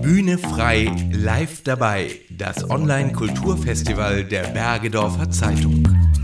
Bühne frei, live dabei. Das Online-Kulturfestival der Bergedorfer Zeitung.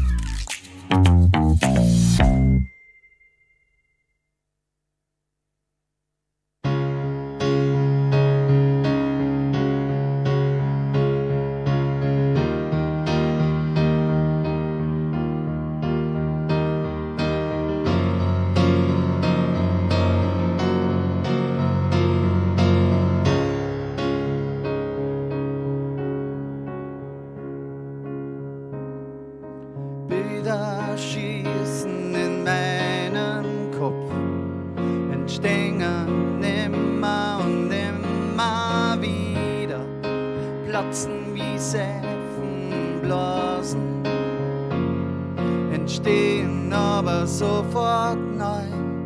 Bilder schießen in meinen Kopf, entstehen nimmer und nimmer wieder, platzen wie Seifenblasen, entstehen aber sofort neu.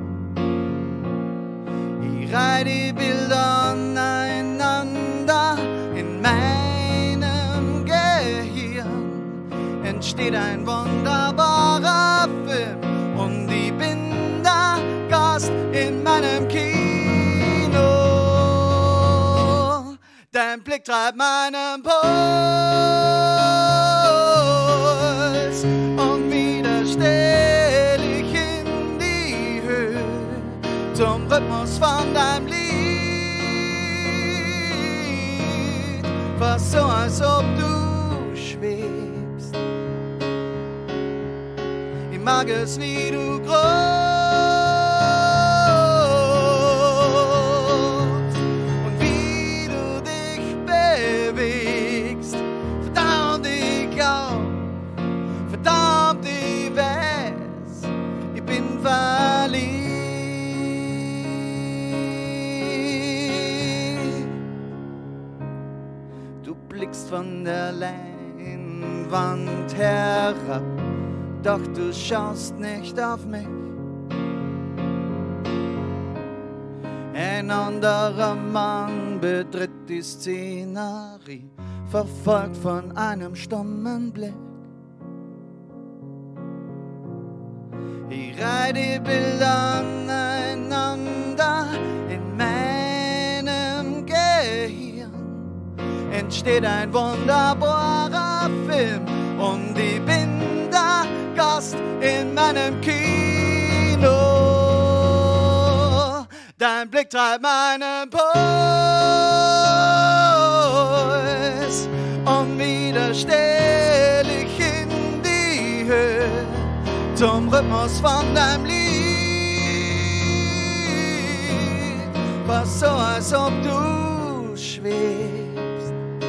Ich reihe die Bilder aneinander in meinem Gehirn, entsteht ein wunderbarer Film und ich bin der Gast in meinem Kino. Dein Blick treibt meinen Puls und wieder stell ich in die Höhe zum Rhythmus von deinem Lied. Fast so, als ob du schwebst. Ich mag es, wie du groß und wie du dich bewegst. Verdammt, ich auch, verdammt, ich weiß, ich bin verliebt. Du blickst von der Leinwand herab, doch du schaust nicht auf mich. Ein anderer Mann betritt die Szenerie, verfolgt von einem stummen Blick. Ich reihe die Bilder aneinander in meinem Gehirn, entsteht ein wunderbarer Film und ich bin der Gast in meinem Kino. Dein Blick treibt meinen Puls und wieder stell ich in die Höhe zum Rhythmus von deinem Lied. Fast so, als ob du schwebst.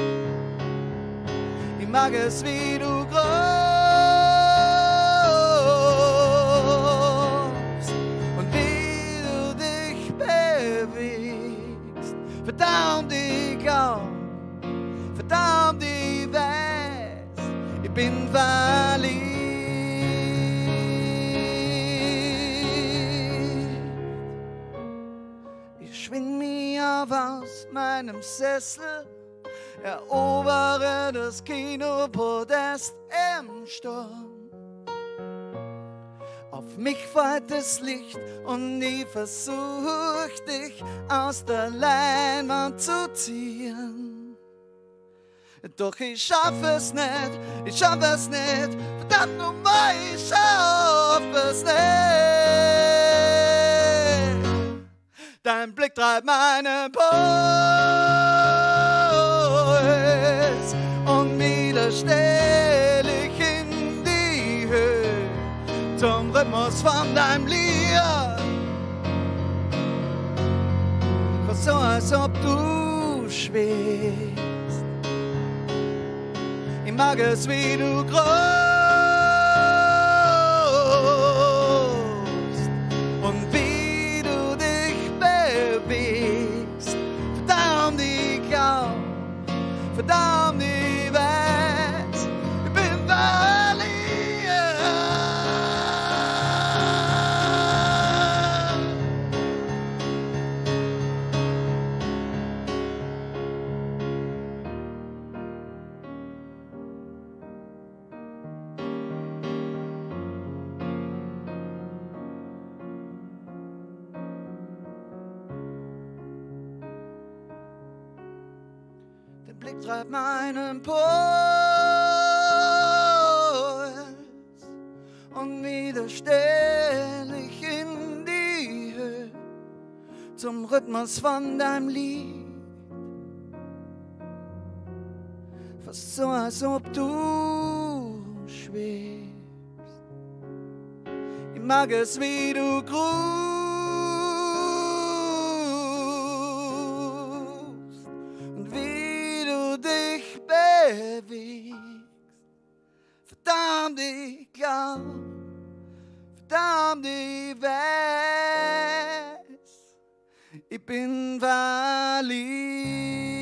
Ich mag es, wie du groß und wie du dich bewegst. Verdammt, ich auch, verdammt, ich weiß, ich bin verliebt. Ich schwing mich auf aus meinem Sessel, erobere das Kinopodest im Sturm. Auf mich fällt das Licht und ich versuch dich aus der Leinwand zu ziehen. Doch ich schaff es nicht, ich schaff es nicht, verdammt nochmal, ich schaff es nicht. Dein Blick treibt meinen Puls und wieder stell ich in die Höhe zum Rhythmus von deinem Lied. Fast so, als ob du schwebst. Ich mag es, wie du groß und wie du dich bewegst. Verdammt, ich auch, verdammt, ich weiß, ich bin verliebt. Blick treibt meinen Puls und wieder stell ich in die Höhe zum Rhythmus von deinem Lied. Fast so, als ob du schwebst. Ich mag es, wie du grüßt und wie du dich bewegst. Verdammt, ich glaub, verdammt, ich weiß, ich bin verliebt.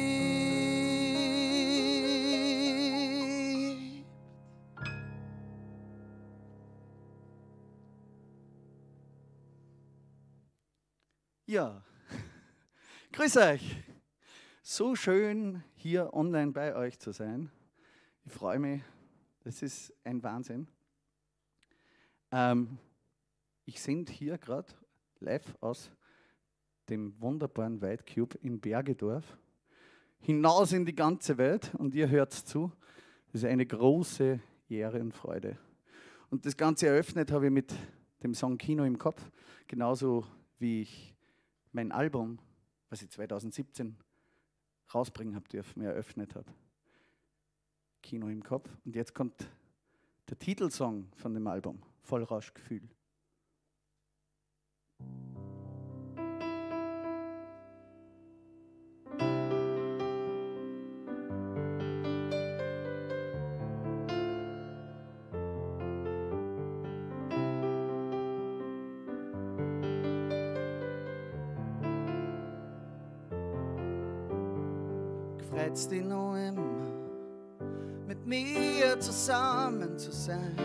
Ja, grüß euch. So schön, hier online bei euch zu sein. Ich freue mich, das ist ein Wahnsinn. Ich sende hier gerade live aus dem wunderbaren White Cube in Bergedorf hinaus in die ganze Welt und ihr hört zu. Das ist eine große Ehre und Freude. Und das Ganze eröffnet habe ich mit dem Song Kino im Kopf, genauso wie ich mein Album, was ich 2017 rausbringen habe dürfen, eröffnet habe. Kino im Kopf. Und jetzt kommt der Titelsong von dem Album, Vollrauschgefühl. Freut's dich noch immer, mit mir zusammen zu sein?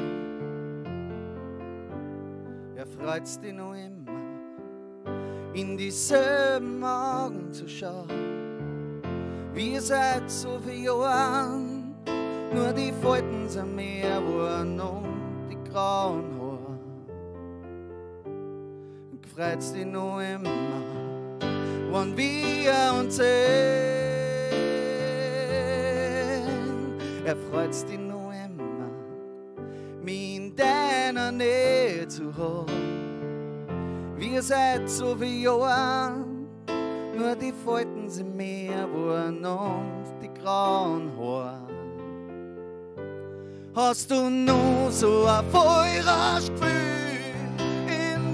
Ja, freut's dich noch immer, in dieselben Augen zu schauen? Wir seit so vielen Jahren, nur die Falten sind mehr geworden und die grauen Haare. Und freut's dich noch immer, wann wir uns sehen? Freut's dich noch immer, mich in deiner Nähe zu haben? Wir seit so vielen Jahren, nur die Falten sind mehr geworden und die grauen Haare. Hast du nur so ein Vollrauschgefühl in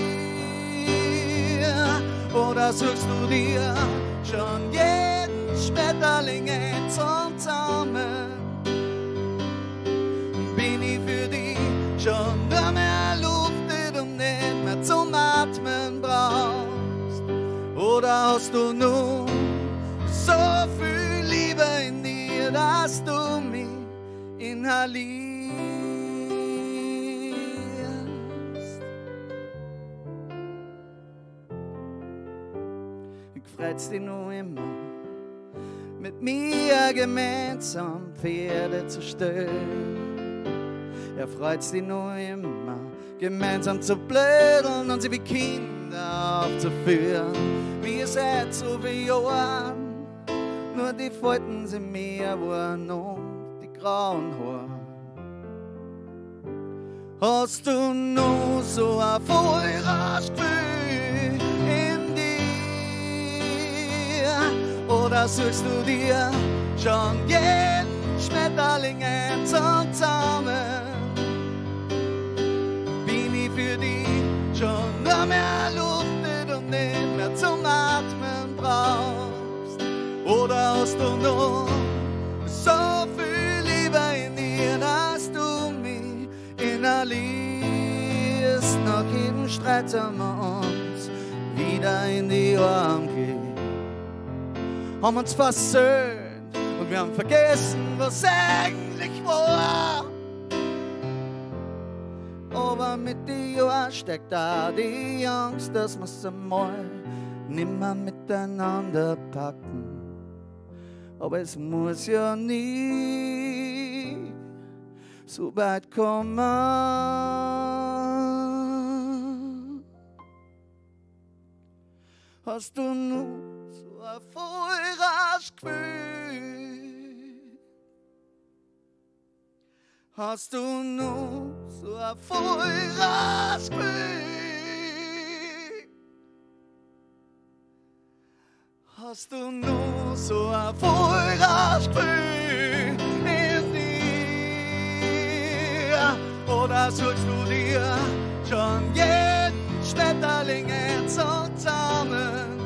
dir? Oder suchst du dir schon jeden Schmetterling zusammen? Schon nur mehr Luft, die du nicht mehr zum Atmen brauchst. Oder hast du nur so viel Liebe in dir, dass du mich inhalierst? Ich freut's dich noch immer, mit mir gemeinsam Pferde zu stellen. Freut's dich noch immer, gemeinsam zu blödeln und sie wie Kinder aufzuführen. Wir seit so vielen Jahren, nur die Falten sind mehr geworden und die grauen Haare. Hast du nur so ein Vollrauschgefühl in dir? Oder suchst du dir schon jeden Schmetterling zusammen? Für dich schon nur mehr Luft, die du nicht mehr zum Atmen brauchst. Oder hast du noch so viel Liebe in dir, dass du mich inhalierst? Nach jedem Streit haben wir uns wieder in die Arme gegeben, haben uns versöhnt und wir haben vergessen, was eigentlich war. Aber mit den Jahren steckt da die Angst, dass wir's einmal nimmer miteinander packen. Aber es muss ja nie so weit kommen. Hast du nur so ein Vollrauschgefühl Hast du nur so ein Feuerspiel? Hast du nur so ein Feuerspiel in dir? Oder suchst du dir schon jeden Schmetterling zusammen?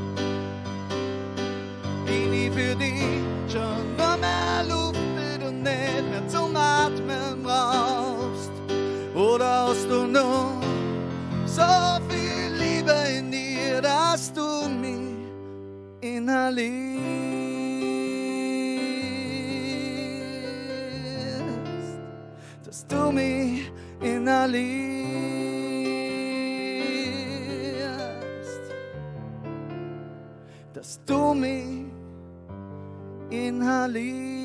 Bin ich für dich schon nur mehr Luft und nicht mehr zum Atmen brauchst? Oder hast du nur so viel Liebe in dir, dass du mich inhalierst? Dass du mich inhalierst? Dass du mich inhalierst?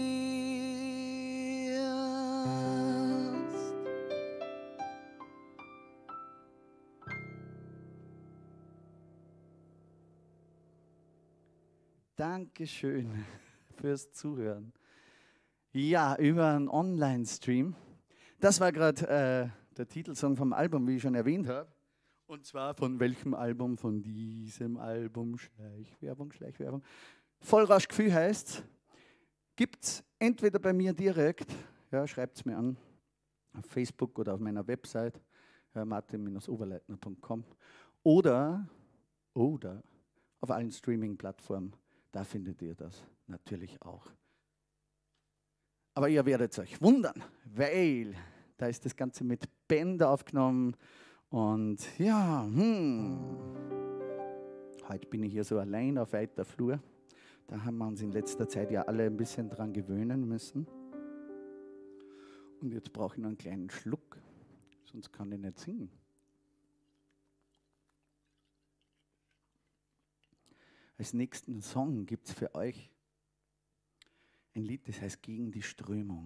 Dankeschön fürs Zuhören. Ja, über einen Online-Stream. Das war gerade der Titelsong vom Album, wie ich schon erwähnt habe. Und zwar von welchem Album? Von diesem Album Schleichwerbung. Vollrauschgefühl heißt, gibt es entweder bei mir direkt, ja, schreibt es mir an, auf Facebook oder auf meiner Website, martin-oberleitner.com oder auf allen Streaming-Plattformen. Da findet ihr das natürlich auch. Aber ihr werdet euch wundern, weil da ist das Ganze mit Bänder aufgenommen. Und ja, heute bin ich hier so allein auf weiter Flur. Da haben wir uns in letzter Zeit ja alle ein bisschen dran gewöhnen müssen. Und jetzt brauche ich noch einen kleinen Schluck, sonst kann ich nicht singen. Als nächsten Song gibt es für euch ein Lied, das heißt Gegen die Strömung.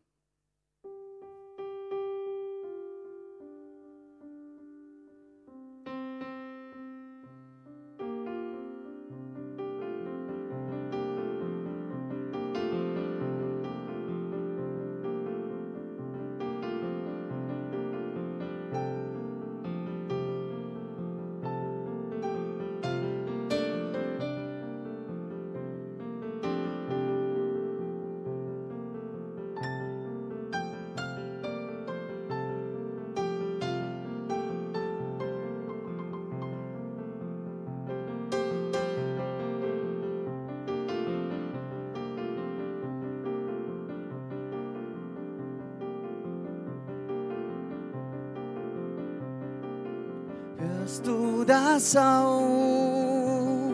Hörst du das auch?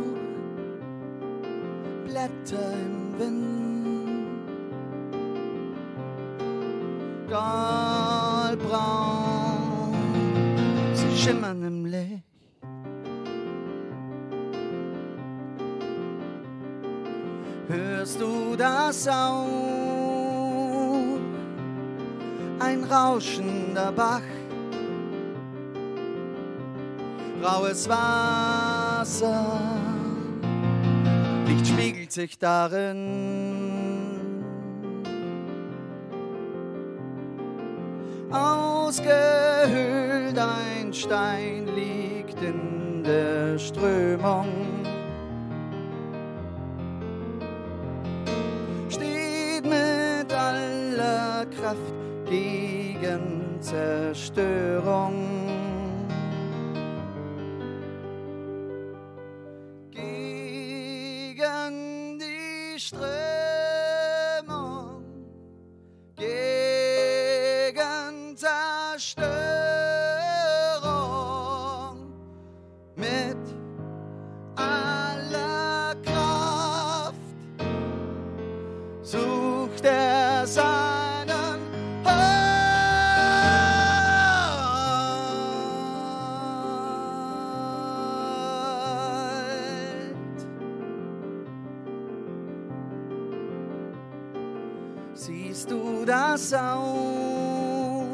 Blätter im Wind, goldbraun, sie schimmern im Licht. Hörst du das auch? Ein rauschender Bach, graues Wasser, Licht spiegelt sich darin. Ausgehöhlt ein Stein liegt in der Strömung, steht mit aller Kraft gegen Zerstörung. Strömung, gegen Zerstörung, mit aller Kraft sucht er seinen Halt. Siehst du das auch?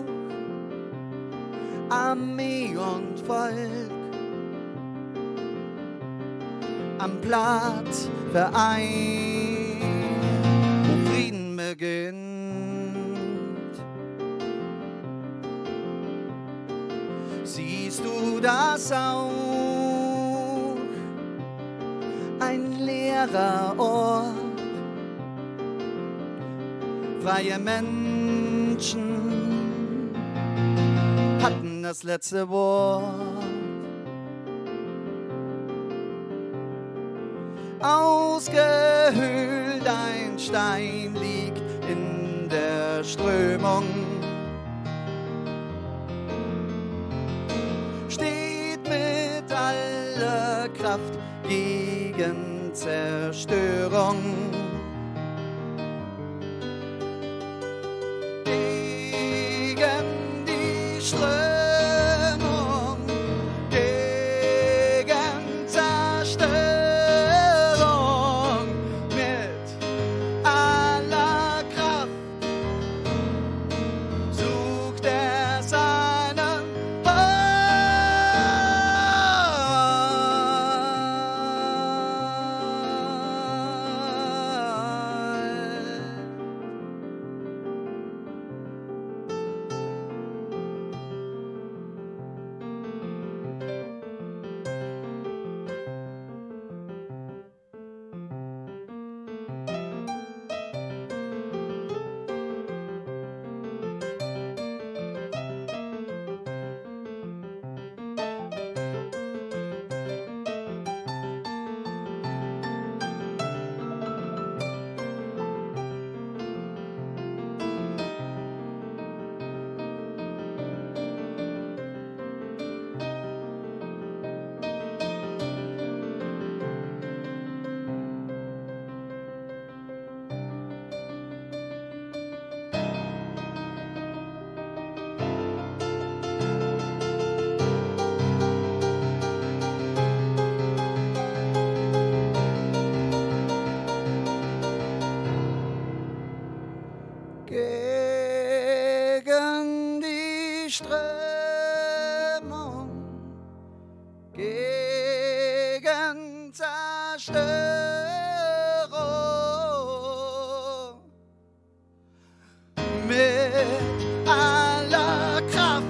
Armee und Volk am Platz vereint, wo Frieden beginnt. Siehst du das auch? Ein leerer Ort, freie Menschen hatten das letzte Wort. Ausgehöhlt ein Stein liegt in der Strömung, steht mit aller Kraft gegen Zerstörung. Gegen die Strömung, gegen Zerstörung, mit aller Kraft sucht er seinen gegen die Strömung, gegen Zerstörung, mit aller Kraft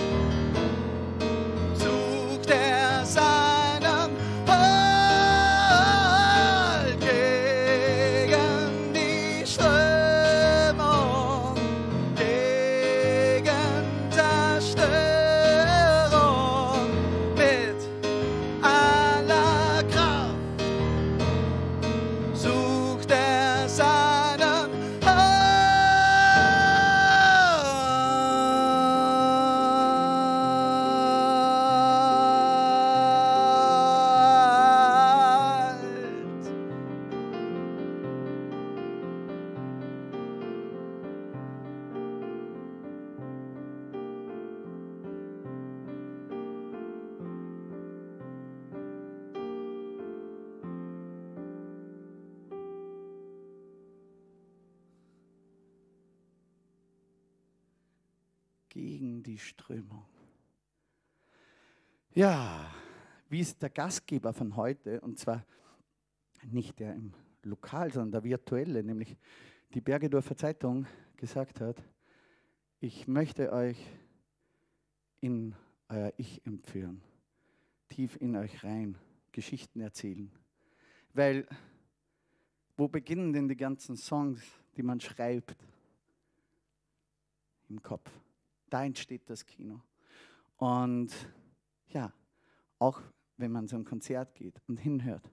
sucht er seinen Halt gegen die Strömung, gegen Zerstörung, mit aller Kraft sucht er seinen Halt. Gegen die Strömung. Ja, wie es der Gastgeber von heute, und zwar nicht der im Lokal, sondern der virtuelle, nämlich die Bergedorfer Zeitung, gesagt hat, ich möchte euch in euer Ich entführen, tief in euch rein, Geschichten erzählen. Weil, wo beginnen denn die ganzen Songs, die man schreibt? Im Kopf. Da entsteht das Kino. Und ja, auch wenn man zu einem Konzert geht und hinhört,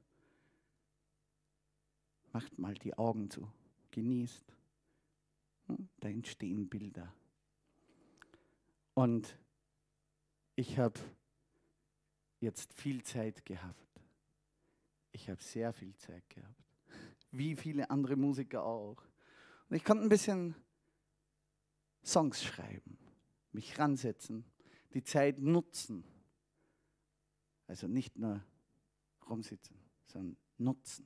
macht mal die Augen zu, genießt. Da entstehen Bilder. Und ich habe jetzt viel Zeit gehabt. Ich habe sehr viel Zeit gehabt. Wie viele andere Musiker auch. Und ich konnte ein bisschen Songs schreiben, mich ransetzen, die Zeit nutzen. Also nicht nur rumsitzen, sondern nutzen.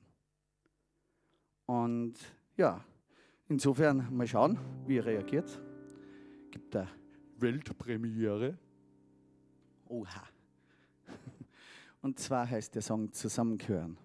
Und ja, insofern mal schauen, wie ihr reagiert. Gibt da Weltpremiere. Oha. Und zwar heißt der Song Zusammengehören.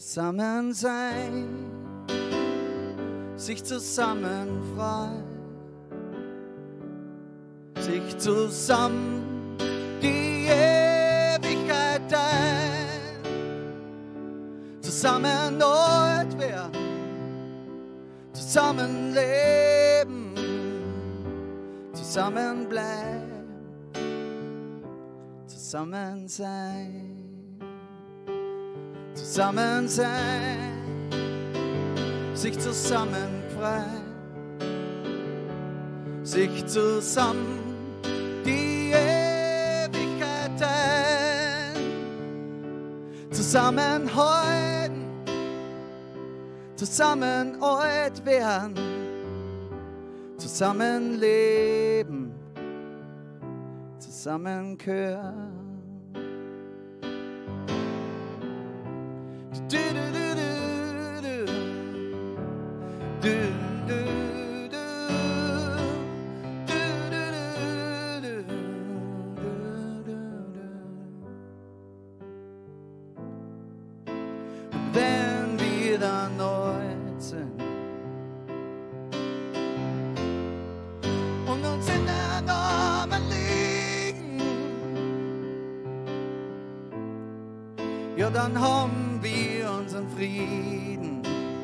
Zusammen sein, sich zusammen frei, sich zusammen die Ewigkeit teilen, zusammen alt werden, zusammen leben, zusammen bleiben, zusammen sein. Zusammen sein, sich zusammen frei, sich zusammen die Ewigkeit teilen, zusammenhalten, zusammen alt werden, zusammen leben, zusammen gehören. Wenn wir dann alt sind und uns in den Armen liegen, ja, dann haben wir unseren Frieden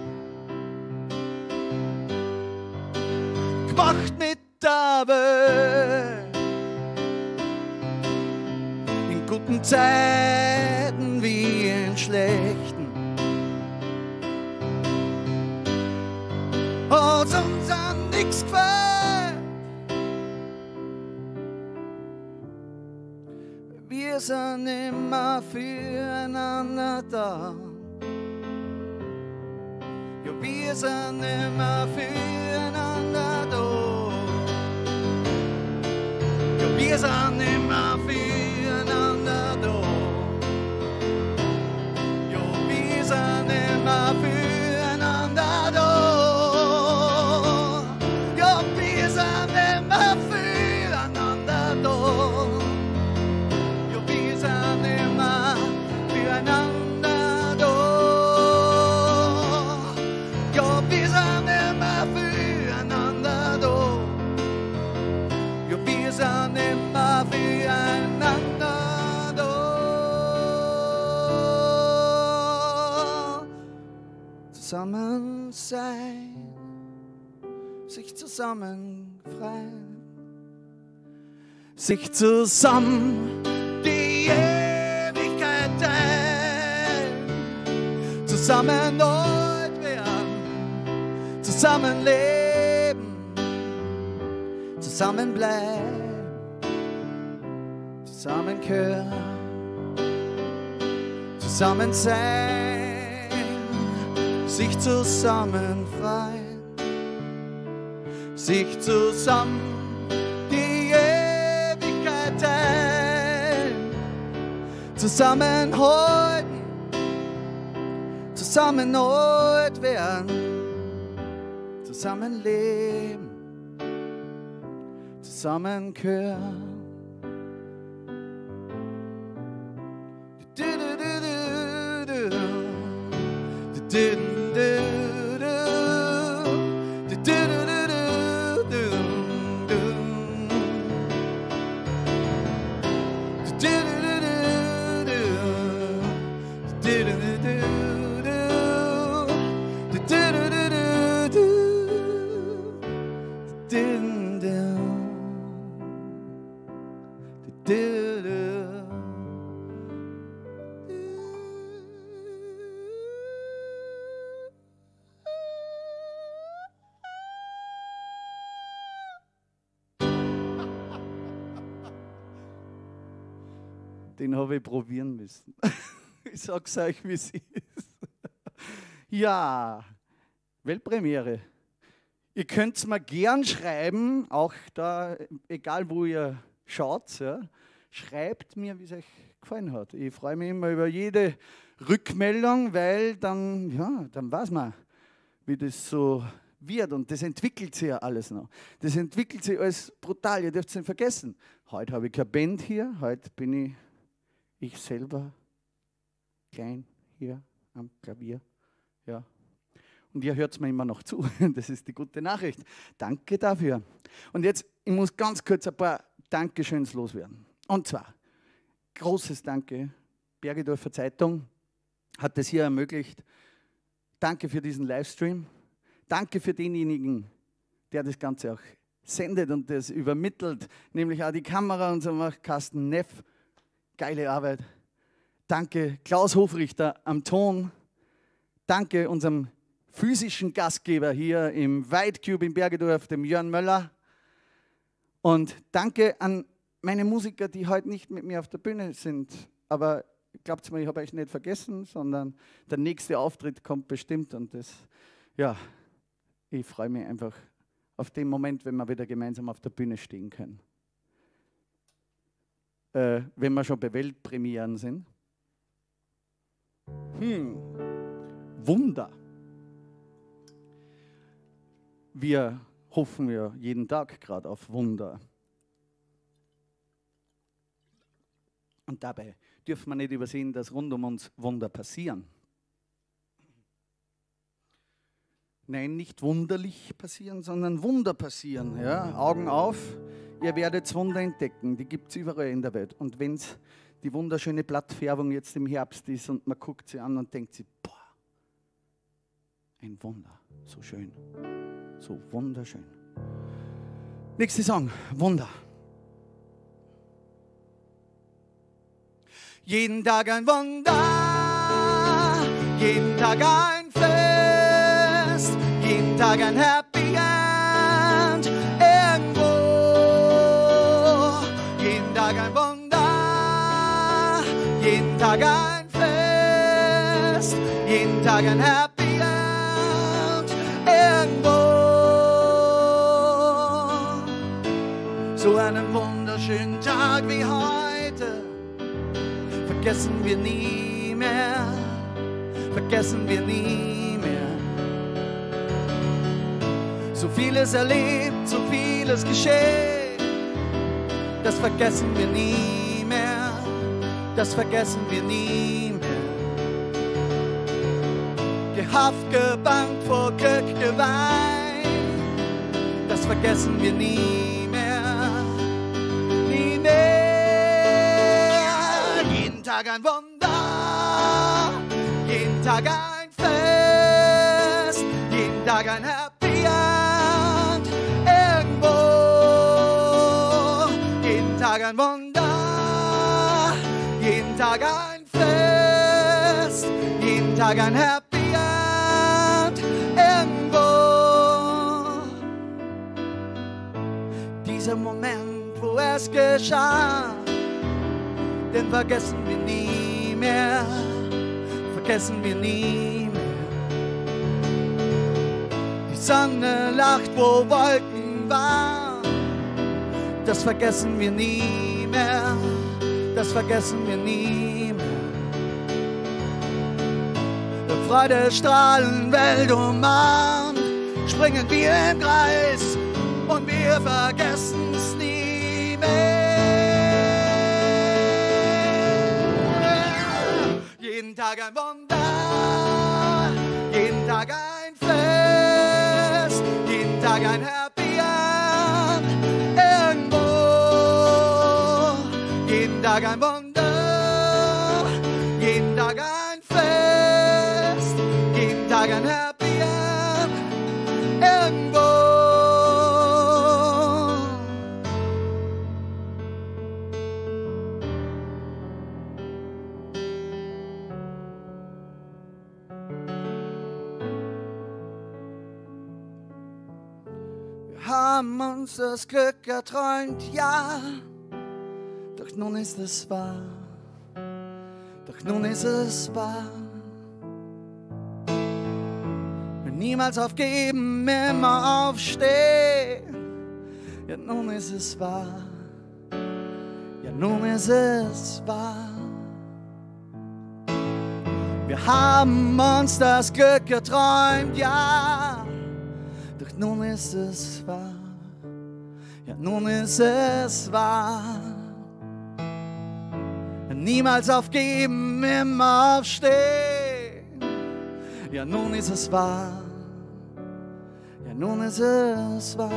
gemacht mit der Welt, in guten Zeiten wie in schlechten. Hat's uns an nichts gefällt. Wir sind immer füreinander da. Ja, wir sind immer füreinander da. Ja, wir sind immer füreinander da. Ja, wir sind immer füreinander da. Zusammen sein, sich zusammen freien, sich zusammen die Ewigkeit teilen, zusammen alt werden, zusammen leben, zusammen bleiben, zusammen gehören, zusammen sein. Sich zusammen freien, sich zusammen die Ewigkeit teilen, zusammenhalten, zusammen alt werden, zusammen leben, zusammen gehören. Den habe ich probieren müssen. Ich sag's euch, wie es ist. Ja, Weltpremiere. Ihr könnt es mir gern schreiben, auch da, egal wo ihr schaut, ja, schreibt mir, wie es euch gefallen hat. Ich freue mich immer über jede Rückmeldung, weil dann, ja, dann weiß man, wie das so wird. Und das entwickelt sich ja alles noch. Das entwickelt sich alles brutal. Ihr dürft es nicht vergessen. Heute habe ich keine Band hier, heute bin ich selber klein hier am Klavier. Ja. Und ihr hört mir immer noch zu. Das ist die gute Nachricht. Danke dafür. Und jetzt, ich muss ganz kurz ein paar Dankeschöns loswerden. Und zwar, großes Danke, Bergedorfer Zeitung hat es hier ermöglicht. Danke für diesen Livestream. Danke für denjenigen, der das Ganze auch sendet und das übermittelt, nämlich auch die Kamera und so macht Carsten Neff. Geile Arbeit. Danke Klaus Hofrichter am Ton. Danke unserem physischen Gastgeber hier im White Cube in Bergedorf, dem Jörn Möller. Und danke an meine Musiker, die heute nicht mit mir auf der Bühne sind. Aber glaubt mir, ich habe euch nicht vergessen, sondern der nächste Auftritt kommt bestimmt. Und das, ja, ich freue mich einfach auf den Moment, wenn wir wieder gemeinsam auf der Bühne stehen können. Wenn wir schon bei Weltpremieren sind. Wunder. Wir hoffen ja jeden Tag gerade auf Wunder. Und dabei dürfen wir nicht übersehen, dass rund um uns Wunder passieren. Nein, nicht wunderlich passieren, sondern Wunder passieren. Ja? Augen auf, ihr werdet Wunder entdecken. Die gibt es überall in der Welt. Und wenn es die wunderschöne Blattfärbung jetzt im Herbst ist und man guckt sie an und denkt sich, boah, ein Wunder, so schön, so wunderschön. Nächster Song, Wunder. Jeden Tag ein Wunder, jeden Tag ein Fest, jeden Tag ein Happy End irgendwo. Jeden Tag ein Wunder, jeden Tag ein Fest, jeden Tag ein Happy End irgendwo. So einen wunderschönen Tag wie heute vergessen wir nie mehr, vergessen wir nie mehr. So vieles erlebt, so vieles geschehen, das vergessen wir nie mehr, das vergessen wir nie mehr. Gehaft, gebangt, vor Glück geweint, das vergessen wir nie mehr, nie mehr. Jeden Tag ein Wunder, jeden Tag ein Fest, jeden Tag ein Happy End irgendwo. Jeden Tag ein Wunder, jeden Tag ein Fest, jeden Tag ein Happy End irgendwo. Dieser Moment, wo es geschah, den vergessen wir nie mehr, vergessen wir nie mehr. Die Sonne lacht, wo Wolken waren, das vergessen wir nie mehr, das vergessen wir nie mehr. Der Freude strahlen, Welt umarmt, springen wir im Kreis und wir vergessen's nie mehr. Jeden Tag ein Wunder, jeden Tag ein Fest, jeden Tag ein Happy End irgendwo. Jeden Tag ein Wunder, jeden Tag ein Fest, jeden Tag ein Happy End irgendwo. Haben uns das Glück erträumt, ja, doch nun ist es wahr, doch nun ist es wahr. Wir niemals aufgeben, immer aufstehen, ja nun ist es wahr, ja nun ist es wahr. Wir haben uns das Glück erträumt, ja, doch nun ist es wahr, ja nun ist es wahr. Niemals aufgeben, immer aufstehen, Ja, nun ist es wahr. Ja, nun ist es wahr.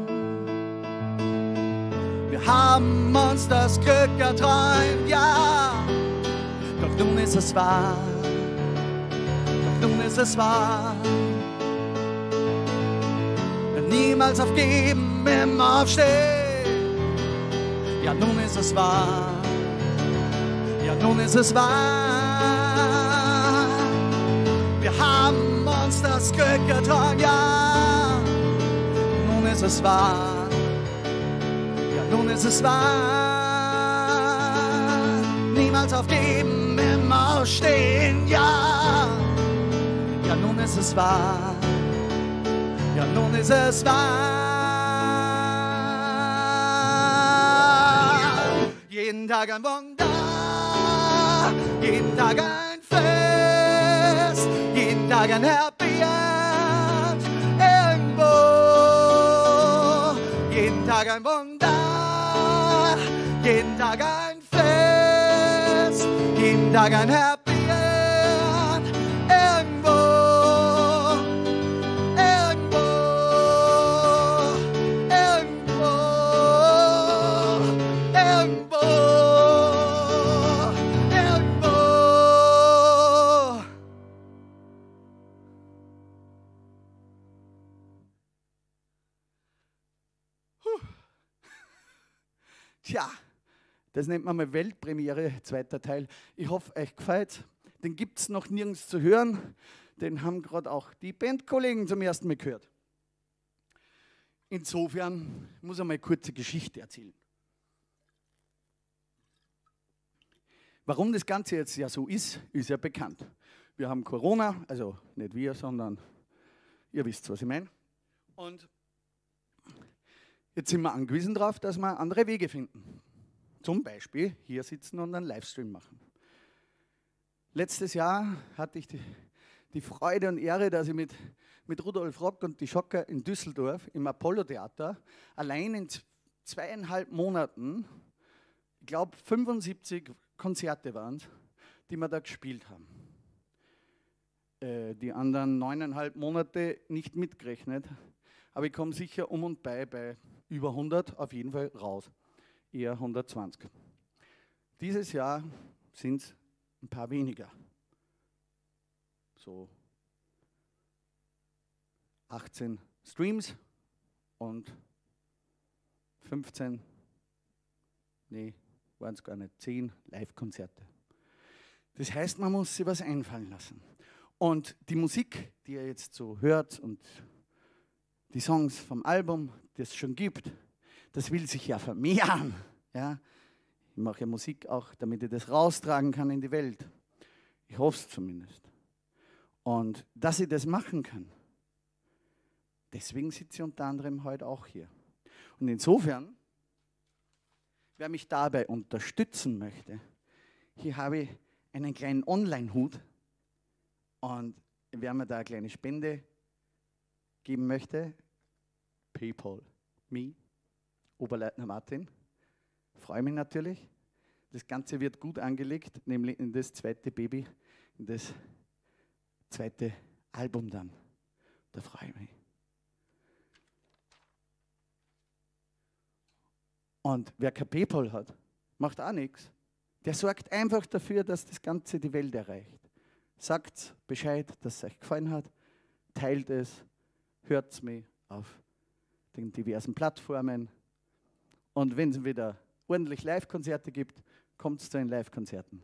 Wir haben uns das Glück erträumt, ja. Doch nun ist es wahr. Doch nun ist es wahr. Niemals aufgeben, immer aufstehen. Ja, nun ist es wahr. Ja, nun ist es wahr. Wir haben uns das Glück erträumt, ja. Nun ist es wahr. Ja, nun ist es wahr. Niemals aufgeben, immer aufstehen, ja. Ja, nun ist es wahr. Ja, nun ist es wahr. Jeden Tag ein Wunder, jeden Tag ein Fest, jeden Tag ein Happy End irgendwo. Jeden Tag ein Wunder, jeden Tag ein Fest, jeden Tag ein Happy End irgendwo. Tja, das nennt man mal Weltpremiere, zweiter Teil. Ich hoffe, euch gefällt. Den gibt es noch nirgends zu hören. Den haben gerade auch die Bandkollegen zum ersten Mal gehört. Insofern muss ich mal eine kurze Geschichte erzählen. Warum das Ganze jetzt ja so ist ja bekannt. Wir haben Corona, also nicht wir, sondern ihr wisst, was ich meine. Und jetzt sind wir angewiesen darauf, dass wir andere Wege finden. Zum Beispiel hier sitzen und einen Livestream machen. Letztes Jahr hatte ich die Freude und Ehre, dass ich mit Rudolf Rock und die Schocker in Düsseldorf im Apollo-Theater allein in 2,5 Monaten, ich glaube 75 Konzerte waren es, die wir da gespielt haben. Die anderen 9,5 Monate nicht mitgerechnet, aber ich komme sicher um und bei über 100 auf jeden Fall raus, eher 120. Dieses Jahr sind es ein paar weniger, so 18 Streams und 15, nee, waren es gar nicht, 10 Live-Konzerte. Das heißt, man muss sich was einfallen lassen. Und die Musik, die ihr jetzt so hört und die Songs vom Album, das es schon gibt, das will sich ja vermehren. Ja? Ich mache ja Musik auch, damit ich das raustragen kann in die Welt. Ich hoffe es zumindest. Und dass ich das machen kann, deswegen sitze ich unter anderem heute auch hier. Und insofern, wer mich dabei unterstützen möchte, hier habe ich einen kleinen Online-Hut und wer mir da eine kleine Spende geben möchte, PayPal, me, Oberleutnant Martin, freue mich natürlich. Das Ganze wird gut angelegt, nämlich in das zweite Baby, in das zweite Album dann. Da freue ich mich. Und wer kein PayPal hat, macht auch nichts. Der sorgt einfach dafür, dass das Ganze die Welt erreicht. Sagt Bescheid, dass es euch gefallen hat, teilt es, hört es mir auf den diversen Plattformen. Und wenn es wieder ordentlich Live-Konzerte gibt, kommt es zu den Live-Konzerten.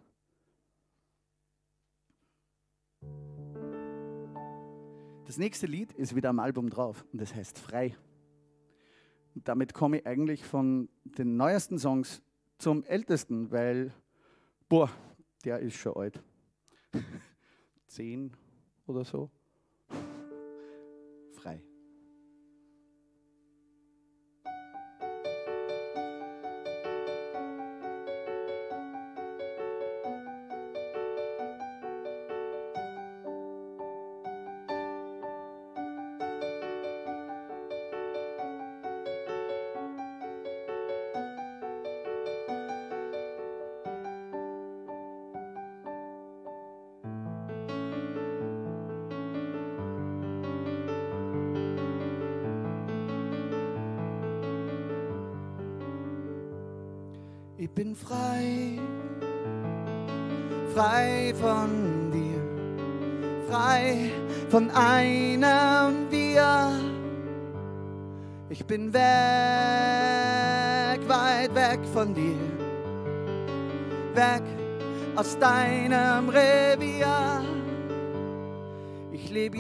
Das nächste Lied ist wieder am Album drauf und das heißt Frei. Und damit komme ich eigentlich von den neuesten Songs zum ältesten, weil, der ist schon alt. 10 oder so. Frei. Ich bin frei, frei von dir, frei von einem Wir. Ich bin weg, weit weg von dir, weg aus deinem Revier. Ich lebe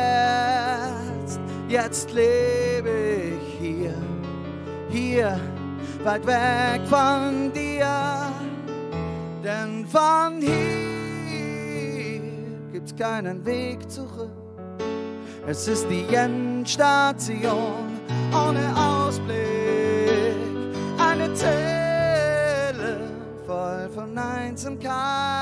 jetzt lebe ich hier, hier, weit weg von dir. Denn von hier gibt's keinen Weg zurück. Es ist die Endstation ohne Ausblick. Eine Zelle voll von Einsamkeit.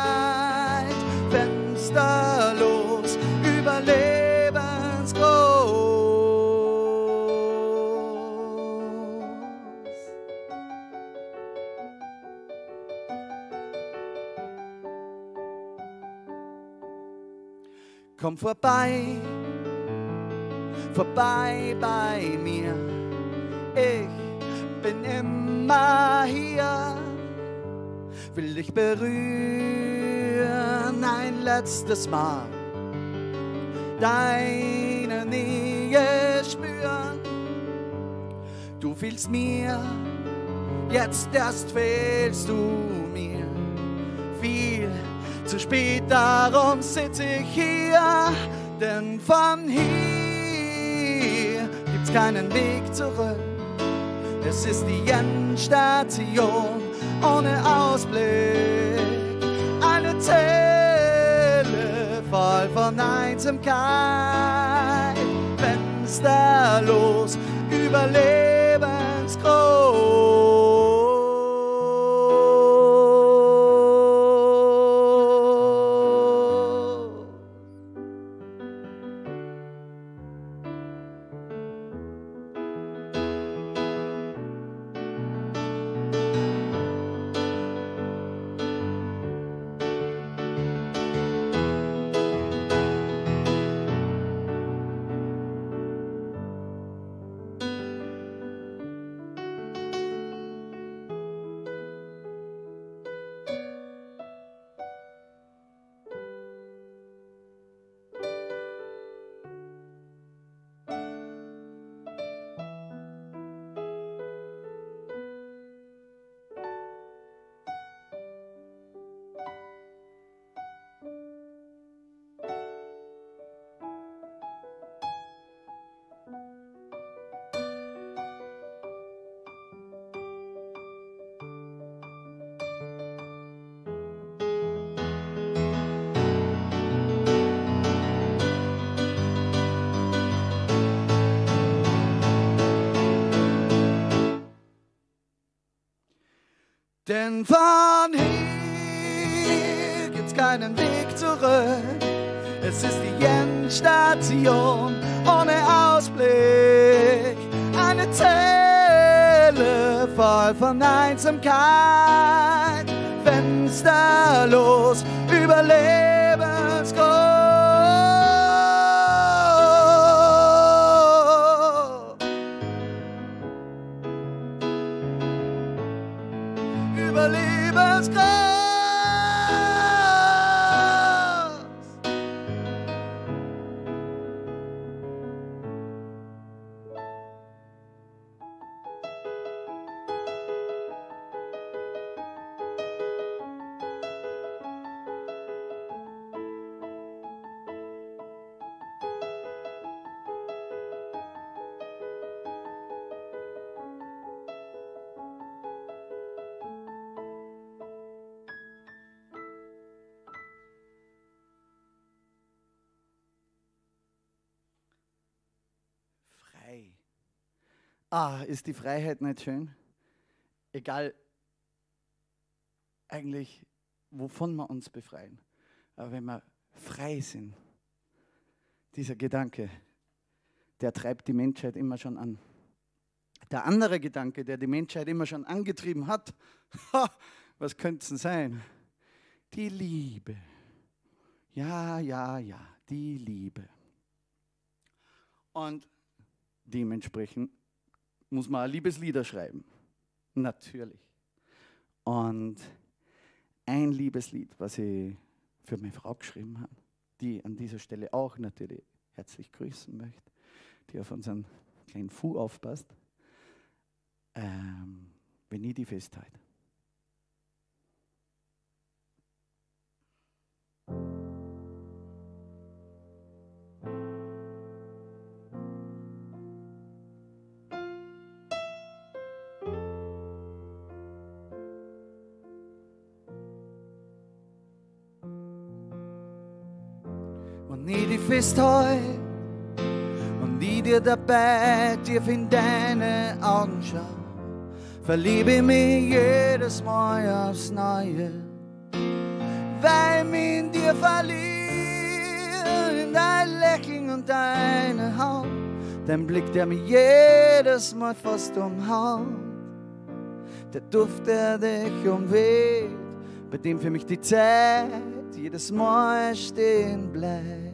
Fensterlos, überlebensgroß. Komm vorbei, vorbei bei mir. Ich bin immer hier, will dich berühren ein letztes Mal, deine Nähe spüren. Du fehlst mir, jetzt erst fehlst du mir. Viel zu spät, darum sitze ich hier, denn von hier gibt's keinen Weg zurück. Es ist die Endstation ohne Ausblick. Eine Zelle voll von Einsamkeit. Fensterlos, überlebensgroß. Denn von hier gibt's keinen Weg zurück. Es ist die Endstation ohne Ausblick. Eine Zelle voll von Einsamkeit. Fensterlos, überlebensgroß. Überlebensgroß. Frei. Ah, ist die Freiheit nicht schön? Egal eigentlich, wovon wir uns befreien. Aber wenn wir frei sind, dieser Gedanke, der treibt die Menschheit immer schon an. Der andere Gedanke, der die Menschheit immer schon angetrieben hat, was könnte es denn sein? Die Liebe. Ja, die Liebe. Und dementsprechend muss man Liebeslieder schreiben. Natürlich. Und ein Liebeslied, was ich für meine Frau geschrieben habe, die an dieser Stelle auch natürlich herzlich grüßen möchte, die auf unseren kleinen Fu aufpasst, wenn ich die festhalte. Und ich die festhalte und ich dir dabei tief in deine Augen schau, verliebe mich jedes Mal aufs Neue, weil ich mich in dir verliere, in dein Lächeln und deine Haut, dein Blick, der mich jedes Mal fast umhaut, der Duft, der dich umweht, bei dem für mich die Zeit jedes Mal stehen bleibt.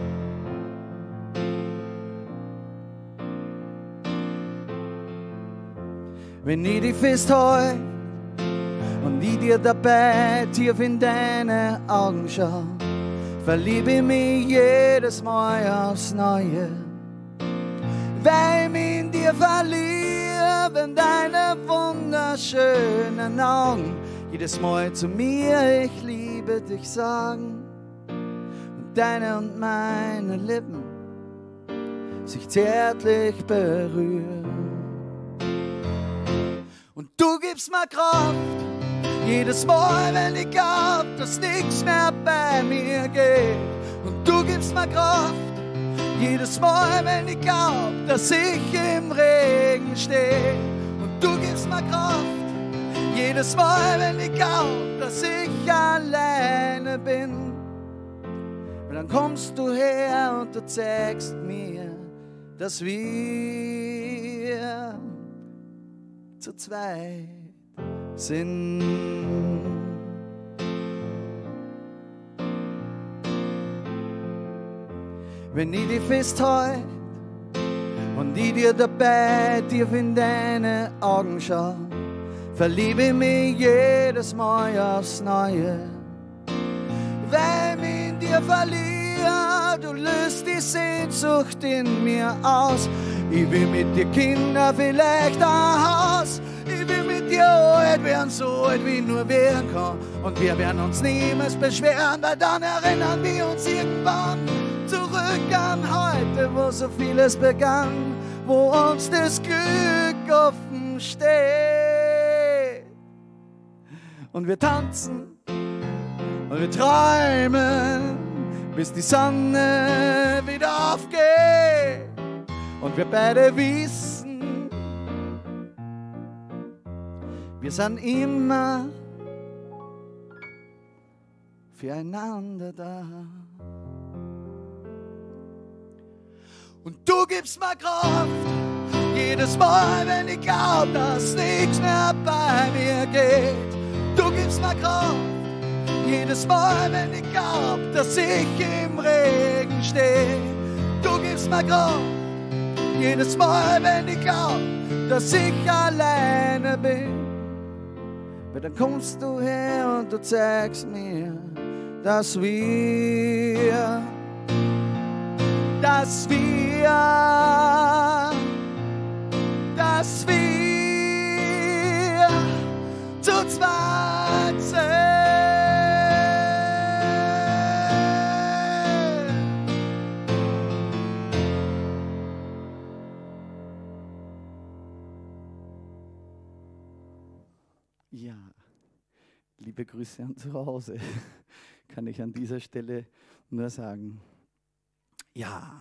Wenn ich dich festhalte und ich dir dabei tief in deine Augen schau, verliebe ich mich jedes Mal aufs Neue, weil ich mich in dir verliere, wenn deine wunderschönen Augen jedes Mal zu mir, ich liebe dich sagen, und deine und meine Lippen sich zärtlich berühren. Und du gibst mir Kraft, jedes Mal, wenn ich glaub, dass nichts mehr bei mir geht. Und du gibst mir Kraft, jedes Mal, wenn ich glaub, dass ich im Regen stehe. Und du gibst mir Kraft, jedes Mal, wenn ich glaub, dass ich alleine bin. Und dann kommst du her und du zeigst mir, dass wir zu zweit sind. Wenn ich dich festhalte und ich dir dabei tief in deine Augen schau, verliebe ich mich jedes Mal aufs Neue, weil ich mich in dir verliere, du löst die Sehnsucht in mir aus. Ich will mit dir Kinder, vielleicht ein Haus. Ich will mit dir alt werden, so alt wie nur werden kann. Und wir werden uns niemals beschweren, weil dann erinnern wir uns irgendwann zurück an heute, wo so vieles begann, wo uns das Glück offen steht. Und wir tanzen und wir träumen, bis die Sonne wieder aufgeht. Und wir beide wissen, wir sind immer füreinander da. Und du gibst mir Kraft, jedes Mal, wenn ich glaub, dass nichts mehr bei mir geht. Du gibst mir Kraft, jedes Mal, wenn ich glaub, dass ich im Regen stehe. Du gibst mir Kraft, jedes Mal, wenn ich glaub, dass ich alleine bin. Weil dann kommst du her und du zeigst mir, dass wir zu zweit sind. Ja, liebe Grüße an zu Hause, kann ich an dieser Stelle nur sagen. Ja.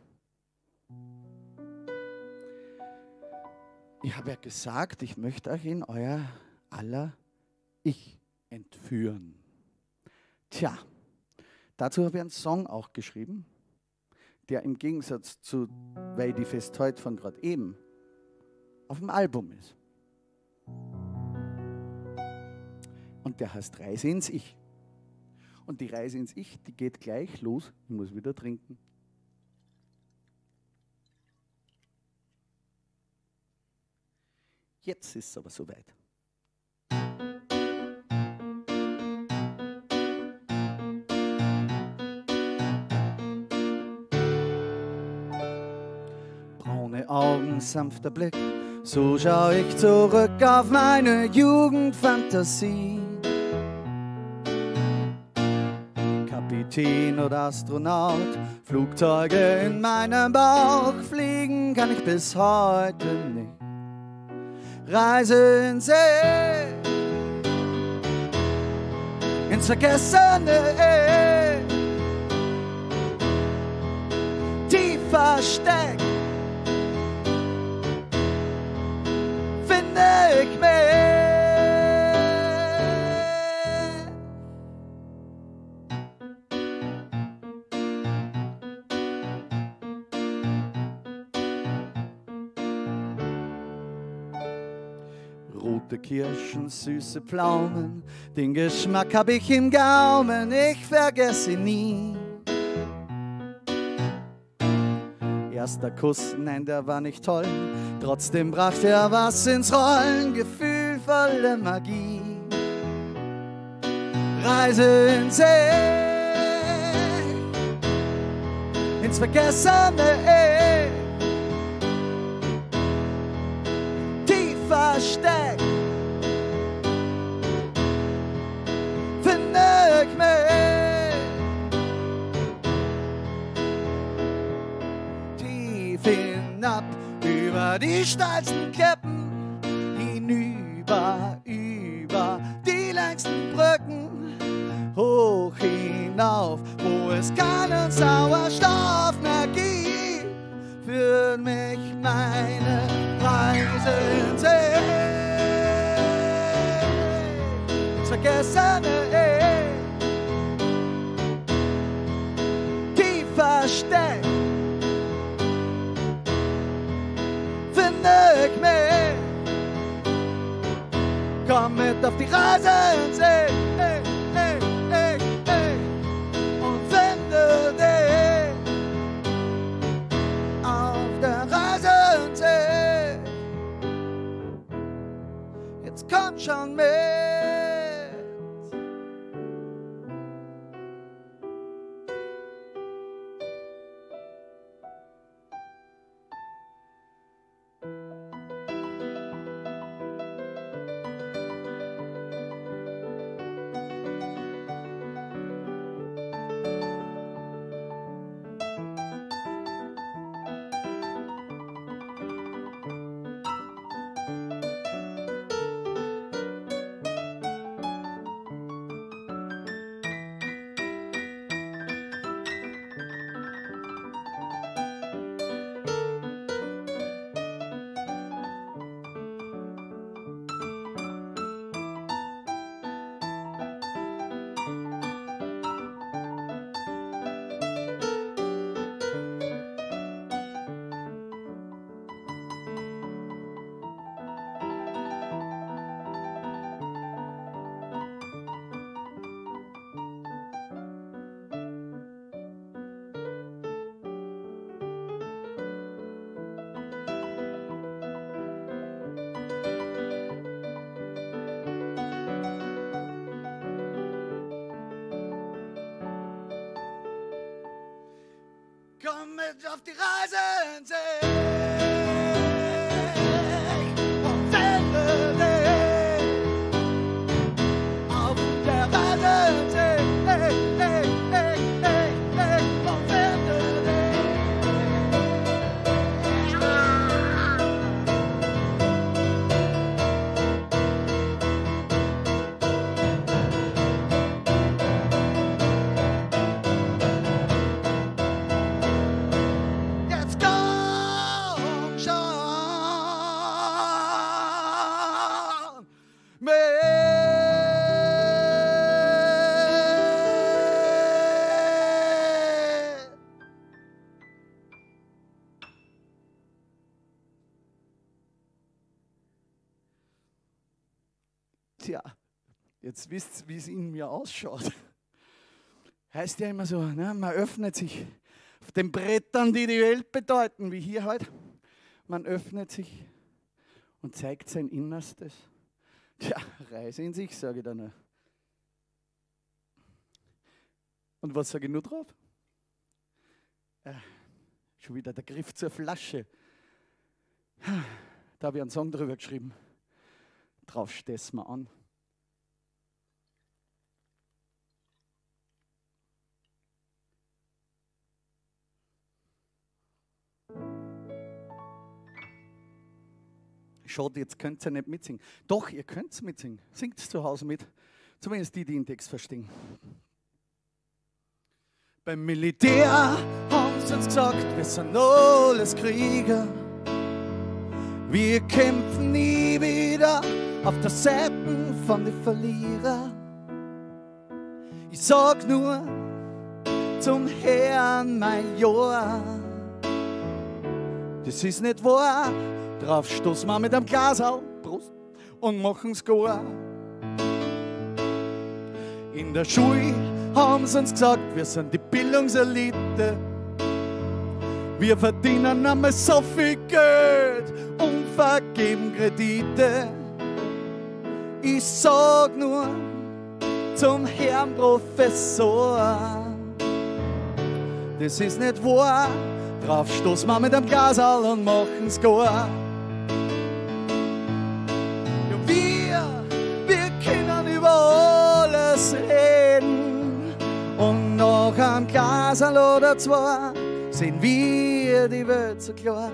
Ich habe ja gesagt, ich möchte euch in euer aller Ich entführen. Tja, dazu habe ich einen Song auch geschrieben, der im Gegensatz zu Weil die fest heute von gerade eben auf dem Album ist. Und der heißt Reise ins Ich. Und die Reise ins Ich, die geht gleich los. Ich muss wieder trinken. Jetzt ist es aber soweit. deine Augen, sanfter Blick. So schau ich zurück auf meine Jugendfantasie. Kapitän oder Astronaut, Flugzeuge in meinem Bauch, fliegen kann ich bis heute nicht. Reise ins See, ins Vergessene, tief versteckt, finde ich mich. Rote Kirschen, süße Pflaumen, den Geschmack hab ich im Gaumen, ich vergesse ihn nie. Erster Kuss, nein, der war nicht toll, trotzdem brachte er was ins Rollen, gefühlvolle Magie. Reise ins See, ins Vergessene, tief versteckt, finde ich mich. Tief hinab, über die steilsten Klippen, hinüber, über die längsten Brücken, hoch hinauf, wo es keinen Sauerstoff mehr gibt, führt mich meine Reise ins See, ins Vergessene, tief versteckt, finde ich mich. Komm mit auf die Reise ins See, und finde dich auf der Reise ins See. Jetzt komm schon mit. Komm mit auf die Reise ins See und finde dich auf der Reise ins See und finde Tja, jetzt wisst ihr, wie es in mir ausschaut. Heißt ja immer so, ne? Man öffnet sich auf den Brettern, die die Welt bedeuten, wie hier heute. Man öffnet sich und zeigt sein Innerstes. Tja, Reise in sich, sage ich da nur. Und was sage ich nur drauf? Schon wieder der Griff zur Flasche. Da habe ich einen Song drüber geschrieben. Drauf stehst du mal an. Schade, jetzt könnt ihr nicht mitsingen. Doch, ihr könnt mitsingen. Singt zu Hause mit. Zumindest die, die den Text verstehen. Beim Militär haben sie uns gesagt, wir sind alles Krieger. Wir kämpfen nie wieder auf der Seite von den Verlierern. Ich sag nur zum Herrn Major, das ist nicht wahr. Drauf stoßen wir mit einem Glas auf, Prost, und machen's gar. In der Schule haben sie uns gesagt, wir sind die Bildungselite. Wir verdienen einmal so viel Geld und vergeben Kredite. Ich sag nur zum Herrn Professor, das ist nicht wahr. Drauf stoßen wir mit einem Glas auf und machen's gar. Wir können über alles reden und nach einem Glas oder zwei sehen wir die Welt so klar.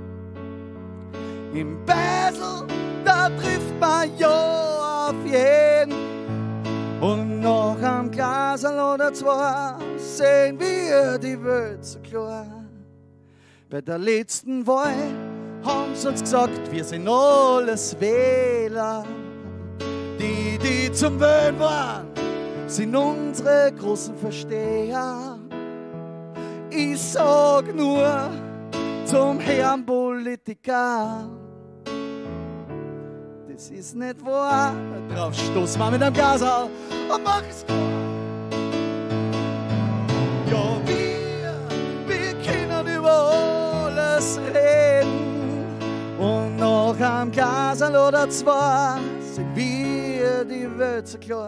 Im Basel, da trifft man ja auf jeden und nach einem Glas oder zwei sehen wir die Welt so klar. Bei der letzten Wahl haben sie uns gesagt, wir sind alles Wähler. Die zum Wählen waren, sind unsere großen Versteher. Ich sag nur zum Herrn Politiker, das ist nicht wahr. Drauf stoßen wir mit einem Gas auf und machen's klar. Ja, wir können über alles reden und nach einem Glas oder zwei sind wir die Welt so klar.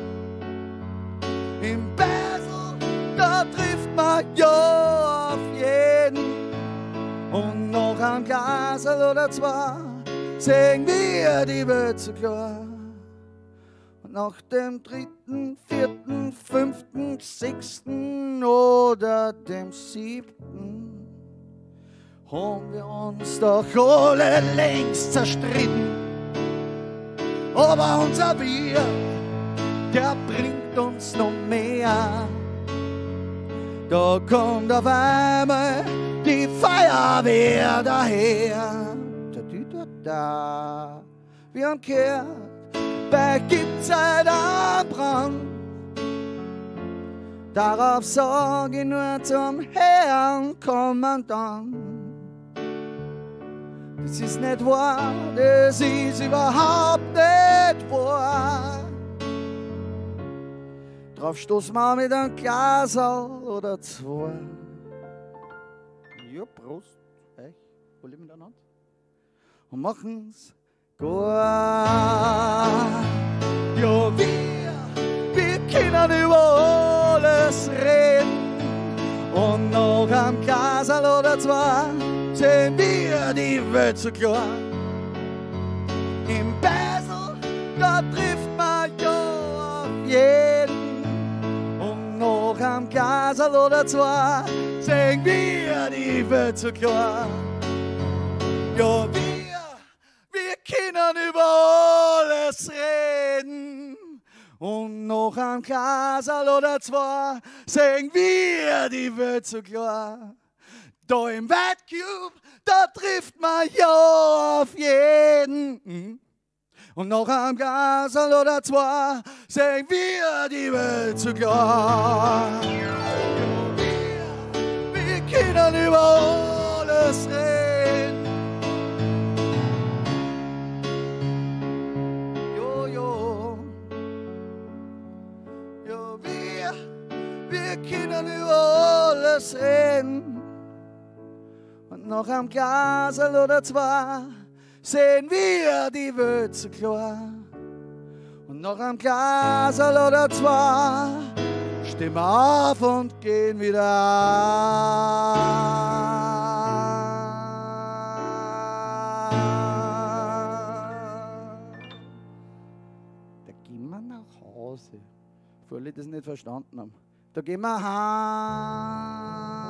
Im Basel, da trifft man ja auf jeden und nach einem Glas oder zwei sehen wir die Welt so klar. Und nach dem 3., 4., 5., 6. oder dem 7. haben wir uns doch alle längst zerstritten. Aber unser Bier, der bringt uns noch mehr. Da kommt auf einmal die Feuerwehr daher. Da, wir haben gehört, bei gibt's einen Brand. Darauf sag ich nur zum Herrn Kommandant. Das ist nicht wahr, das ist überhaupt nicht wahr. Drauf stoßen wir mit einem Glas oder zwei. Ja, Prost. Hey, alle miteinander. Und machen's gut. Ja, wir können über alles reden. Und noch am Glas oder zwei sehen wir die Welt so klar. Im Basel, da trifft man ja auf jeden. Und noch am Glas oder zwei sehen wir die Welt so klar. Ja, wir können über alles reden. Und noch ein Glas oder zwei sehen wir die Welt so klar. Da im Wettcube, da trifft man ja auf jeden. Und noch ein Glas oder zwei sehen wir die Welt so klar. Wir können über alles reden. Wir können über alles reden. Und noch am Glas oder zwei sehen wir die Welt so klar. Und noch am Glas oder zwei stehen wir auf und gehen wieder. Weil ich das nicht verstanden habe. Da gehen wir heim.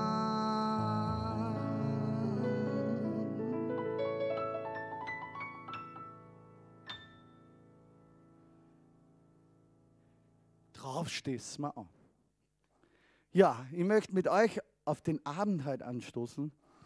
Drauf stehst du mir an. Ja, ich möchte mit euch auf den Abend heute anstoßen.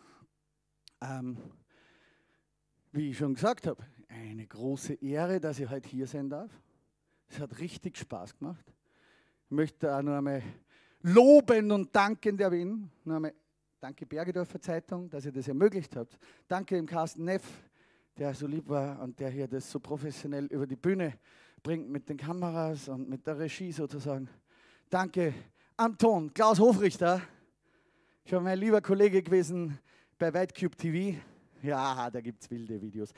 Wie ich schon gesagt habe, eine große Ehre, dass ich heute hier sein darf. Es hat richtig Spaß gemacht. Ich möchte auch noch einmal loben und dankend erwähnen. Noch einmal danke Bergedorfer Zeitung, dass ihr das ermöglicht habt. Danke dem Carsten Neff, der so lieb war und der hier das so professionell über die Bühne bringt mit den Kameras und mit der Regie sozusagen. Danke am Ton, Klaus Hofrichter, schon mein lieber Kollege gewesen bei Whitecube TV. Ja, da gibt es wilde Videos.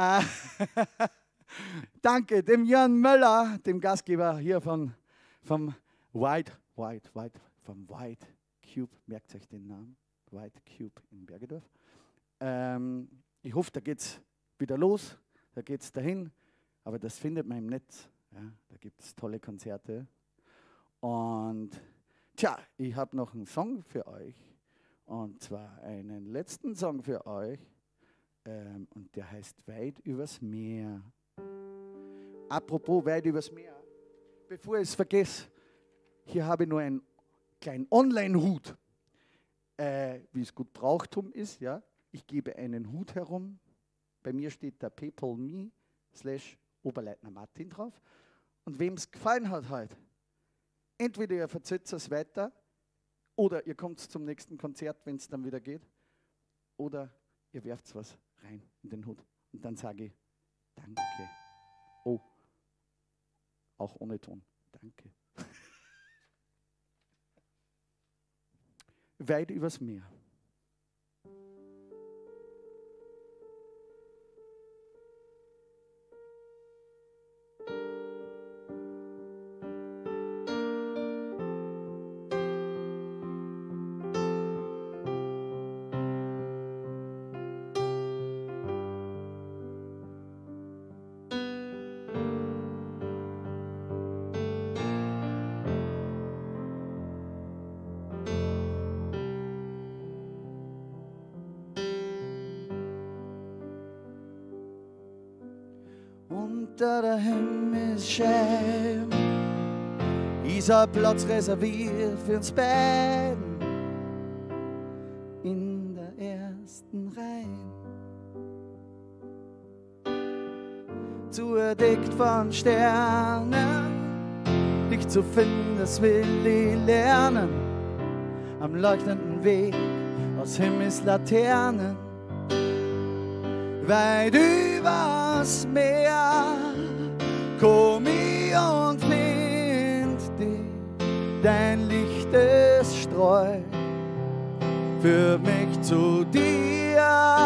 Danke dem Jörn Möller, dem Gastgeber hier vom Whitecube, merkt euch den Namen, Whitecube in Bergedorf. Ich hoffe, da geht es wieder los, da geht es dahin, aber das findet man im Netz. Ja, da gibt es tolle Konzerte. Und tja, ich habe noch einen Song für euch, und zwar einen letzten Song für euch. Und der heißt Weit übers Meer. Apropos weit übers Meer, bevor ich es vergesse, hier habe ich nur einen kleinen Online-Hut, wie es gut Brauchtum ist. Ja? Ich gebe einen Hut herum. Bei mir steht der PayPal.me/Oberleitner Martin drauf. Und wem es gefallen hat heute, entweder ihr verzögert es weiter oder ihr kommt zum nächsten Konzert, wenn es dann wieder geht, oder ihr werft was rein in den Hut. Und dann sage ich Danke. Oh, auch ohne Ton. Danke. Weit übers Meer. Unter der Himmelsscheibe ist ein Platz reserviert für uns beiden in der ersten Reihe. Zudeckt von Sternen, dich zu finden, das will ich lernen. Am leuchtenden Weg aus Himmelslaternen, weit übers Meer komm ich und find dich, dein Licht es streut, führt mich zu dir,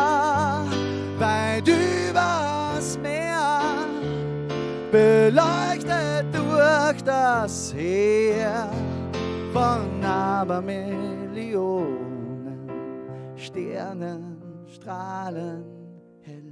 weit übers Meer, beleuchtet durch das Heer von Abermillionen Sternen strahlen hell.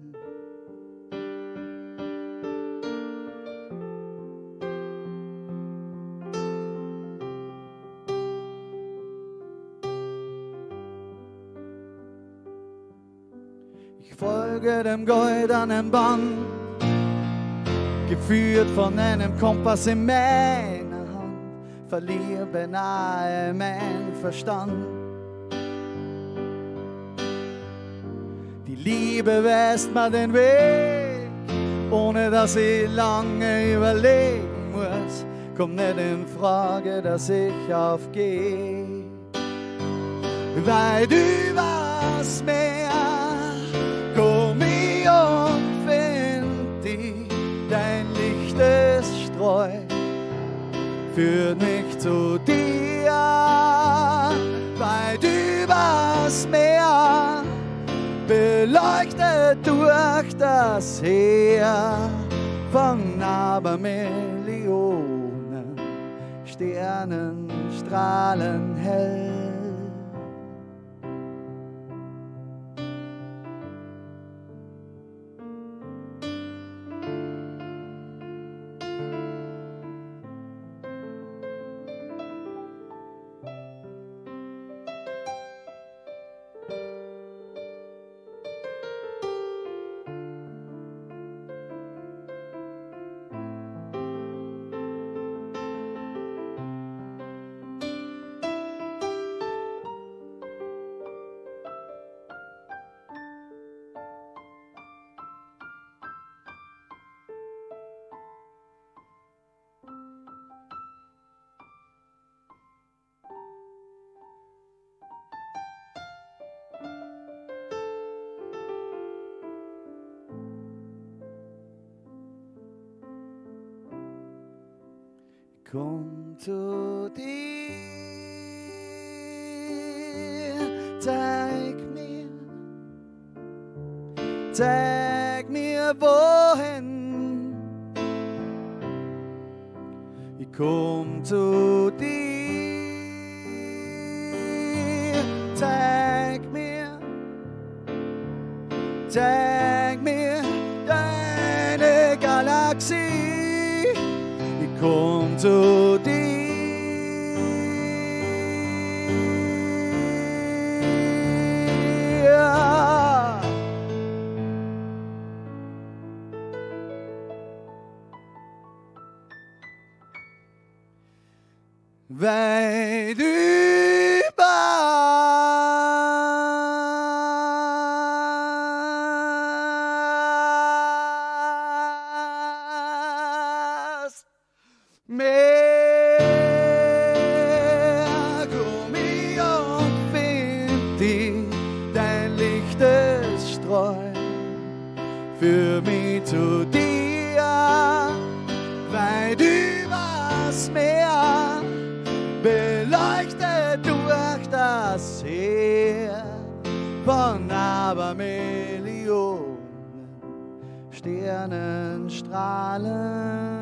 Ich folge dem goldenen Band, geführt von einem Kompass in meiner Hand, verliere beinahe mein Verstand. Die Liebe weist mir den Weg, ohne dass ich lange überlegen muss. Kommt nicht in Frage, dass ich aufgehe. Weit übers Meer komm ich und find dich, dein Licht es streut, führt mich zu dir. Weit übers Meer, beleuchtet durch das Heer von Abermillionen Sternen strahlen hell. komm zu dir, zeig mir wohin. Ich komm zu dir, zeig mir deine Galaxie. Ich komm zu dir. Weit über Meer komm ich und find dich, dein Licht es streut für mich zu dir. Weit übers Meer beleuchtet durch das Heer von Abermillionen Sternenstrahlen.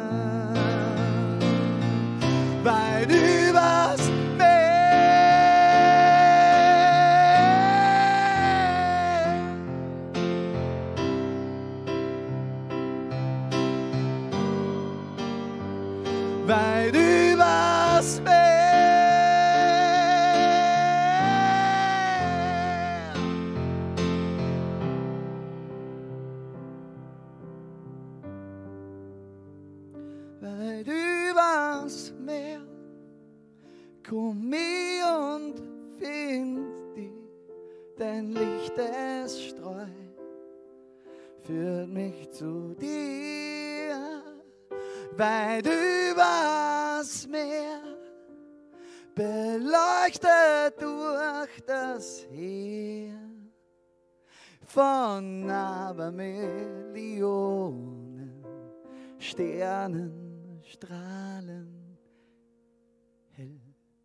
Weit übers Meer. Weit übers Meer. Weit übers Meer komm ich und find dich, dein Licht es streut, führt mich zu dir. Weit übers Meer, beleuchtet durch das Heer von Abermillionen Sternenstrahlen hell.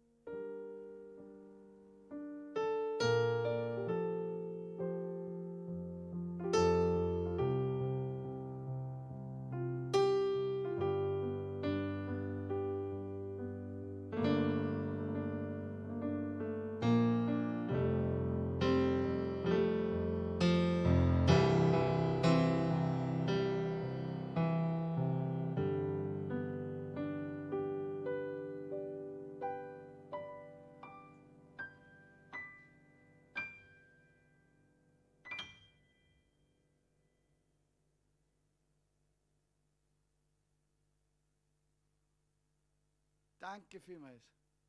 Danke vielmals.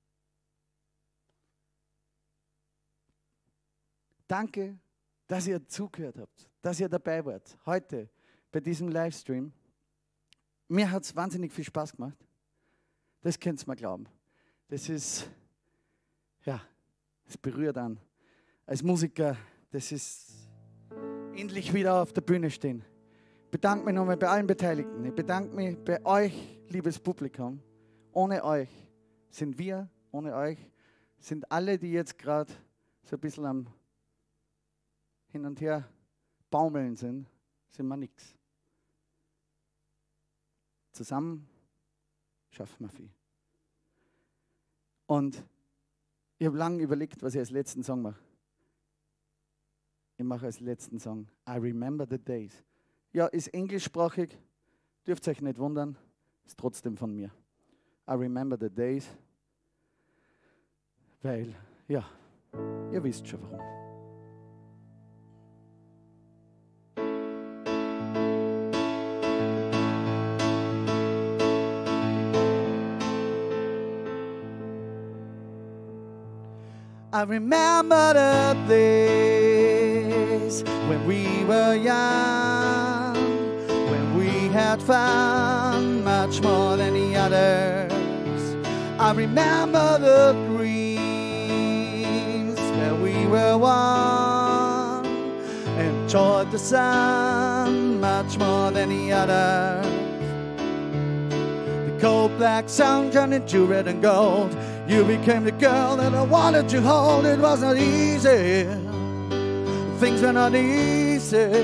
Danke, dass ihr zugehört habt, dass ihr dabei wart, heute bei diesem Livestream. Mir hat es wahnsinnig viel Spaß gemacht. Das könnt ihr mir glauben. Das ist, ja, es berührt an. Als Musiker, das ist endlich wieder auf der Bühne stehen. Ich bedanke mich nochmal bei allen Beteiligten. Ich bedanke mich bei euch, liebes Publikum. Ohne euch sind wir, ohne euch sind alle, die jetzt gerade so ein bisschen am Hin und Her baumeln sind wir nichts. Zusammen schaffen wir viel. Und ich habe lange überlegt, was ich als letzten Song mache. Ich mache als letzten Song I Remember the Days. Ja, ist englischsprachig, dürft ihr euch nicht wundern, ist trotzdem von mir. I remember the days, weil, ja, ihr wisst schon warum. I remember the days when we were young, when we had fun much more than the others. I remember the dreams where we were one, enjoyed the sun much more than the others. The cold black sun turned into red and gold. You became the girl that I wanted to hold. It was not easy. Things were not easy.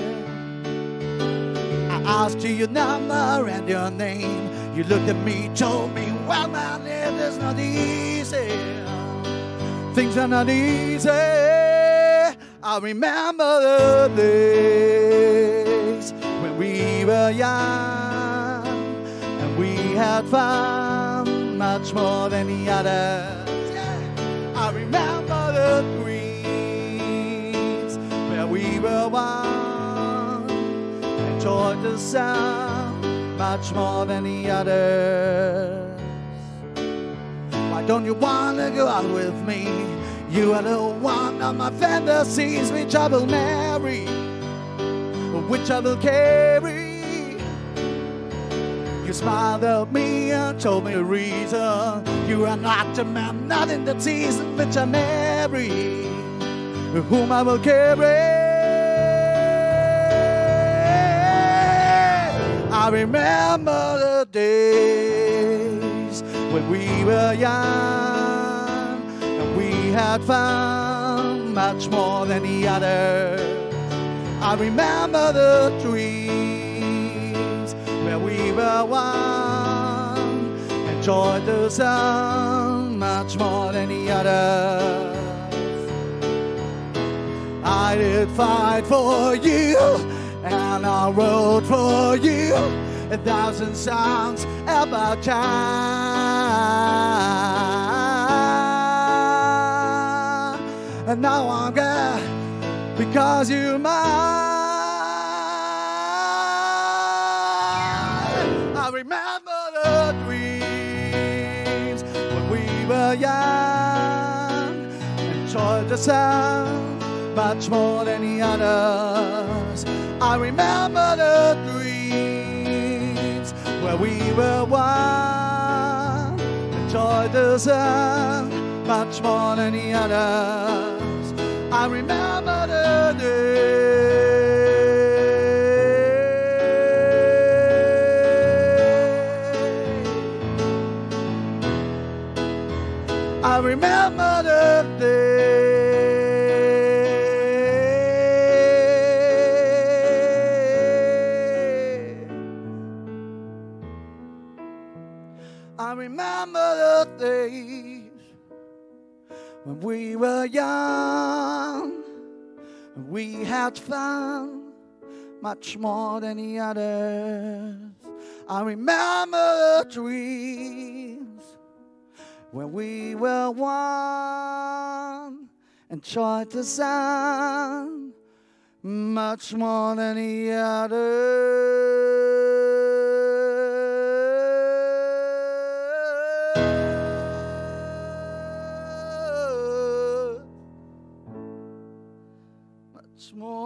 I asked you your number and your name. You looked at me, told me, well, man, it is not easy. Things are not easy. I remember the days when we were young and we had fun much more than the others. I remember the dreams where we were one, enjoyed the sun much more than the others. Why don't you wanna go out with me? You are the one of my fantasies, which I will marry, which I will carry. You smiled at me and told me a reason. You are not a man, not in the season, which I marry, whom I will carry. I remember the days when we were young and we had fun much more than the others. I remember the dreams where we were one, enjoyed the sun much more than the others. I did fight for you and I wrote for you 1,000 songs about time. And now I'm glad because you're mine. I remember the dreams when we were young, enjoyed the sun much more than the others. I remember the dreams where we were one, enjoyed the sun much more than the others. I remember the day. I remember the day. I remember the days when we were young, and we had fun much more than the others. I remember the dreams when we were one, enjoyed the sun much more than the others. More